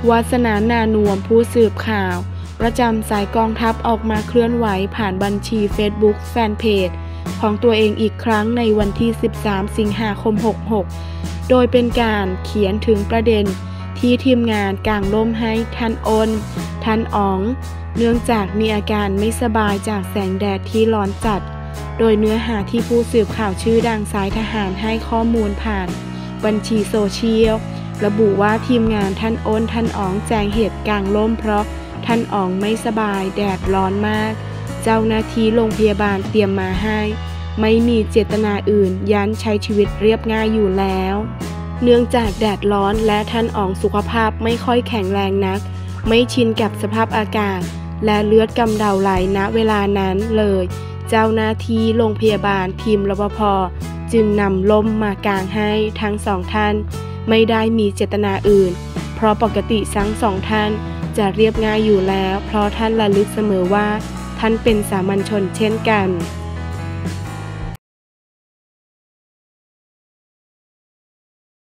วาสนานานวมผู้สืบข่าวประจำสายกองทัพออกมาเคลื่อนไหวผ่านบัญชี Facebook แฟนเพจของตัวเองอีกครั้งในวันที่ 13 สิงหาคม 66 โดยเป็นการเขียนถึงประเด็นที่ทีมงานกางร่มให้ท่านอ้นท่านอ๋องเนื่องจากมีอาการไม่สบายจากแสงแดดที่ร้อนจัดโดยเนื้อหาที่ผู้สืบข่าวชื่อดังสายทหารให้ข้อมูลผ่านบัญชีโซเชียลระบุว่าทีมงานท่านอ้นท่านอ๋องแจ้งเหตุกางร่มเพราะท่านอ๋องไม่สบายแดดร้อนมากเจ้าหน้าที่โรงพยาบาลเตรียมมาให้ไม่มีเจตนาอื่นยันใช้ชีวิตเรียบง่ายอยู่แล้วเนื่องจากแดดร้อนและท่านอ๋องสุขภาพไม่ค่อยแข็งแรงนักไม่ชินกับสภาพอากาศและเลือดกำเดาไหลณเวลานั้นเลยเจ้าหน้าที่โรงพยาบาลทีมรปภจึงนำร่มมากางให้ทั้งสองท่านไม่ได้มีเจตนาอื่นเพราะปกติทั้งสองท่านจะเรียบง่ายอยู่แล้วเพราะท่านระลึกเสมอว่าท่านเป็นสามัญชนเช่นกัน